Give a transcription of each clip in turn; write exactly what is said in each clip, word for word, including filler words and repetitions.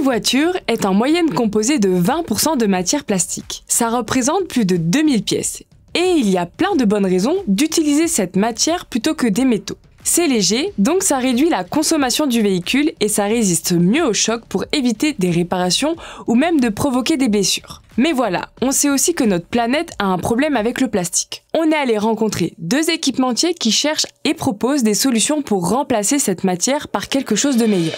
voiture est en moyenne composée de vingt pour cent de matière plastique. Ça représente plus de deux mille pièces. Et il y a plein de bonnes raisons d'utiliser cette matière plutôt que des métaux. C'est léger, donc ça réduit la consommation du véhicule et ça résiste mieux au choc pour éviter des réparations ou même de provoquer des blessures. Mais voilà, on sait aussi que notre planète a un problème avec le plastique. On est allé rencontrer deux équipementiers qui cherchent et proposent des solutions pour remplacer cette matière par quelque chose de meilleur.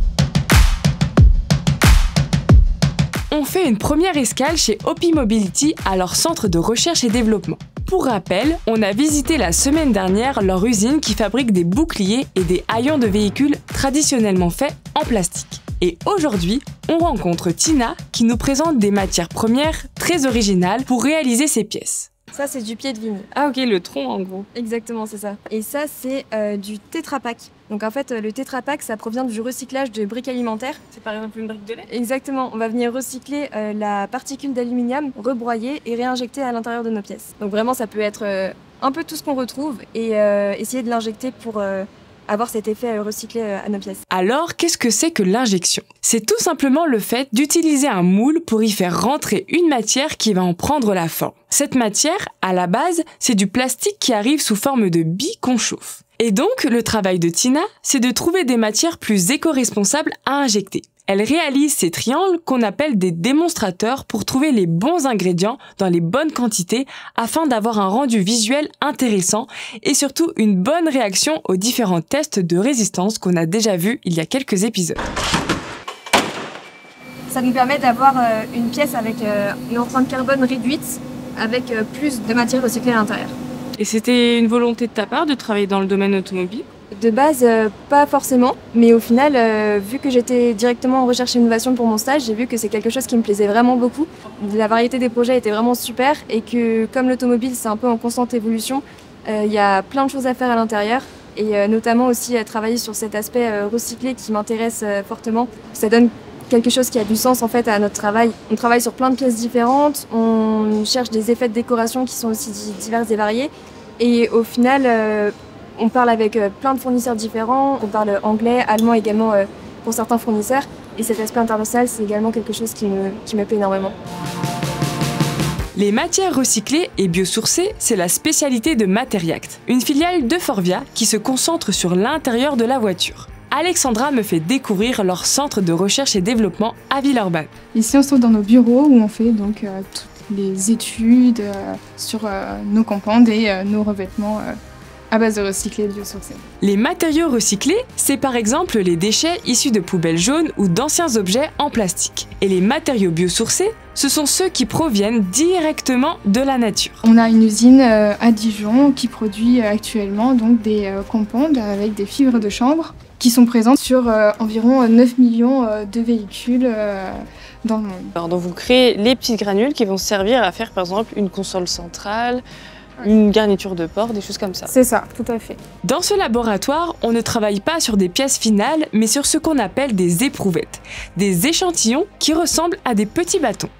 On fait une première escale chez Hopi Mobility à leur centre de recherche et développement. Pour rappel, on a visité la semaine dernière leur usine qui fabrique des boucliers et des haillons de véhicules traditionnellement faits en plastique. Et aujourd'hui, on rencontre Tina qui nous présente des matières premières très originales pour réaliser ces pièces. Ça, c'est du pied de vigne. Ah ok, le tronc en gros. Exactement, c'est ça. Et ça, c'est euh, du Tetra Pak. Donc en fait, le Tetra Pak, ça provient du recyclage de briques alimentaires. C'est par exemple une brique de lait? Exactement, on va venir recycler euh, la particule d'aluminium, rebroyer et réinjecter à l'intérieur de nos pièces. Donc vraiment, ça peut être euh, un peu tout ce qu'on retrouve et euh, essayer de l'injecter pour euh, avoir cet effet euh, recyclé euh, à nos pièces. Alors, qu'est-ce que c'est que l'injection? C'est tout simplement le fait d'utiliser un moule pour y faire rentrer une matière qui va en prendre la forme. Cette matière, à la base, c'est du plastique qui arrive sous forme de billes qu'on chauffe. Et donc, le travail de Tina, c'est de trouver des matières plus éco-responsables à injecter. Elle réalise ces triangles qu'on appelle des démonstrateurs pour trouver les bons ingrédients dans les bonnes quantités afin d'avoir un rendu visuel intéressant et surtout une bonne réaction aux différents tests de résistance qu'on a déjà vus il y a quelques épisodes. Ça nous permet d'avoir euh, une pièce avec euh, une empreinte carbone réduite avec euh, plus de matière recyclée à l'intérieur. Et c'était une volonté de ta part de travailler dans le domaine automobile? De base, euh, pas forcément, mais au final, euh, vu que j'étais directement en recherche et innovation pour mon stage, j'ai vu que c'est quelque chose qui me plaisait vraiment beaucoup. La variété des projets était vraiment super et que comme l'automobile, c'est un peu en constante évolution, il euh, y a plein de choses à faire à l'intérieur et euh, notamment aussi à travailler sur cet aspect euh, recyclé qui m'intéresse euh, fortement. Ça donne quelque chose qui a du sens en fait à notre travail. On travaille sur plein de pièces différentes, on cherche des effets de décoration qui sont aussi divers et variés et au final, euh, on parle avec plein de fournisseurs différents, on parle anglais, allemand également pour certains fournisseurs. Et cet aspect international, c'est également quelque chose qui me, qui me plaît énormément. Les matières recyclées et biosourcées, c'est la spécialité de Materiact, une filiale de Forvia qui se concentre sur l'intérieur de la voiture. Alexandra me fait découvrir leur centre de recherche et développement à Villeurbanne. Ici, on se trouve dans nos bureaux où on fait donc euh, toutes les études euh, sur euh, nos compounds et euh, nos revêtements euh, à base de recyclés et de biosourcés. Les matériaux recyclés, c'est par exemple les déchets issus de poubelles jaunes ou d'anciens objets en plastique. Et les matériaux biosourcés, ce sont ceux qui proviennent directement de la nature. On a une usine euh, à Dijon qui produit euh, actuellement donc des euh, compounds avec des fibres de chanvre qui sont présentes sur euh, environ neuf millions euh, de véhicules euh, dans le monde. Alors, donc vous créez les petits granules qui vont servir à faire par exemple une console centrale, une garniture de porte, des choses comme ça. C'est ça, tout à fait. Dans ce laboratoire, on ne travaille pas sur des pièces finales, mais sur ce qu'on appelle des éprouvettes, des échantillons qui ressemblent à des petits bâtons.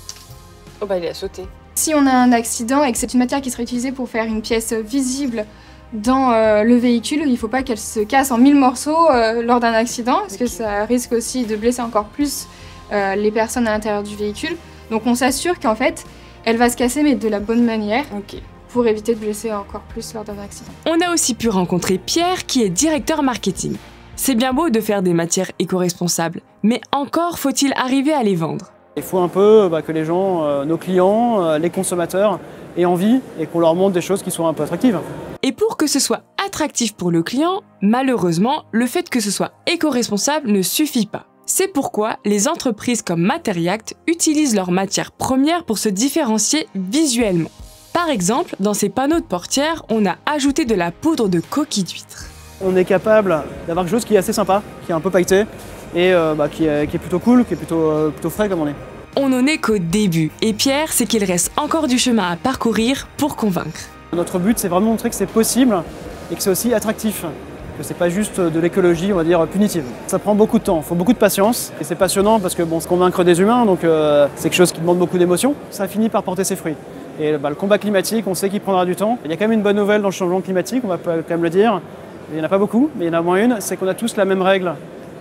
Oh bah il a sauté. Si on a un accident et que c'est une matière qui serait utilisée pour faire une pièce visible dans euh, le véhicule, il ne faut pas qu'elle se casse en mille morceaux euh, lors d'un accident, parce okay. que ça risque aussi de blesser encore plus euh, les personnes à l'intérieur du véhicule. Donc on s'assure qu'en fait, elle va se casser, mais de la bonne manière. Okay. Pour éviter de blesser encore plus lors d'un accident. On a aussi pu rencontrer Pierre qui est directeur marketing. C'est bien beau de faire des matières éco-responsables, mais encore faut-il arriver à les vendre. Il faut un peu bah, que les gens, euh, nos clients, euh, les consommateurs aient envie et qu'on leur montre des choses qui soient un peu attractives. Et pour que ce soit attractif pour le client, malheureusement, le fait que ce soit éco-responsable ne suffit pas. C'est pourquoi les entreprises comme Materiact utilisent leurs matières premières pour se différencier visuellement. Par exemple, dans ces panneaux de portière, on a ajouté de la poudre de coquille d'huître. On est capable d'avoir quelque chose qui est assez sympa, qui est un peu pailleté et euh, bah, qui, est, qui est plutôt cool, qui est plutôt, euh, plutôt frais comme on est. On n'en est qu'au début et Pierre sait qu'il reste encore du chemin à parcourir pour convaincre. Notre but, c'est vraiment de montrer que c'est possible et que c'est aussi attractif, que c'est pas juste de l'écologie, on va dire, punitive. Ça prend beaucoup de temps, il faut beaucoup de patience et c'est passionnant parce que bon, c'est convaincre des humains, donc euh, c'est quelque chose qui demande beaucoup d'émotion. Ça finit par porter ses fruits. Et bah, le combat climatique, on sait qu'il prendra du temps. Il y a quand même une bonne nouvelle dans le changement climatique, on va quand même le dire. Il n'y en a pas beaucoup, mais il y en a au moins une, c'est qu'on a tous la même règle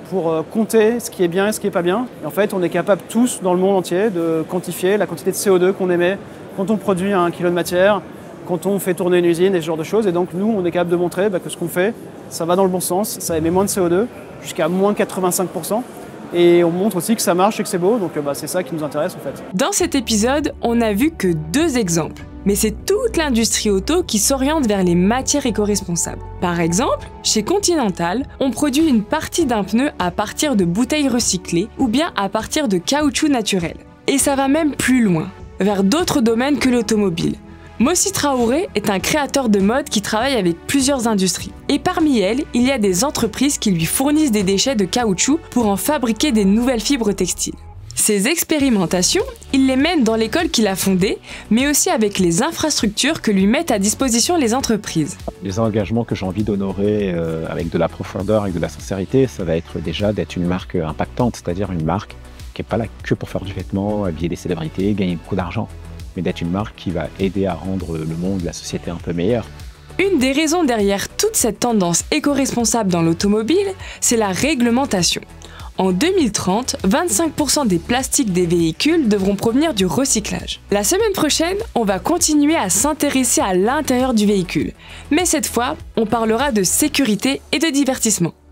pour compter ce qui est bien et ce qui n'est pas bien. Et en fait, on est capable tous, dans le monde entier, de quantifier la quantité de C O deux qu'on émet quand on produit un kilo de matière, quand on fait tourner une usine et ce genre de choses. Et donc, nous, on est capable de montrer bah, que ce qu'on fait, ça va dans le bon sens, ça émet moins de C O deux, jusqu'à moins quatre-vingt-cinq pour cent. Et on montre aussi que ça marche et que c'est beau, donc bah, c'est ça qui nous intéresse en fait. Dans cet épisode, on n'a vu que deux exemples. Mais c'est toute l'industrie auto qui s'oriente vers les matières éco-responsables. Par exemple, chez Continental, on produit une partie d'un pneu à partir de bouteilles recyclées ou bien à partir de caoutchouc naturel. Et ça va même plus loin, vers d'autres domaines que l'automobile. Mossi Traoré est un créateur de mode qui travaille avec plusieurs industries. Et parmi elles, il y a des entreprises qui lui fournissent des déchets de caoutchouc pour en fabriquer des nouvelles fibres textiles. Ces expérimentations, il les mène dans l'école qu'il a fondée, mais aussi avec les infrastructures que lui mettent à disposition les entreprises. Les engagements que j'ai envie d'honorer euh, avec de la profondeur, avec de la sincérité, ça va être déjà d'être une marque impactante, c'est-à-dire une marque qui n'est pas là que pour faire du vêtement, habiller des célébrités, gagner beaucoup d'argent, mais d'être une marque qui va aider à rendre le monde, la société un peu meilleure. Une des raisons derrière toute cette tendance éco-responsable dans l'automobile, c'est la réglementation. En deux mille trente, vingt-cinq pour cent des plastiques des véhicules devront provenir du recyclage. La semaine prochaine, on va continuer à s'intéresser à l'intérieur du véhicule. Mais cette fois, on parlera de sécurité et de divertissement.